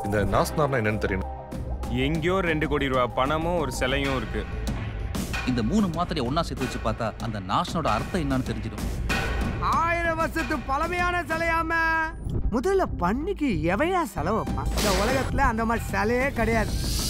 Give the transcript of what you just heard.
இந்த நாஸ்னார்னா என்னன்னு தெரியணும். எங்கேயோ 2 கோடி ரூபா பணமும் ஒரு சிலையும் இருக்கு. இந்த 3 மாத்திரையை ஒண்ணா சேர்த்து வச்சு பார்த்தா அந்த நாஷனோட அர்த்தம் என்னன்னு தெரிஞ்சிடும். 1000 வருஷத்து பழமையான சிலையாம. முதல்ல பண்ணிக்கு எவையா செலவு வைப்பான்? இந்த உலகத்துல அந்த மாதிரி சிலையே கிடையாது.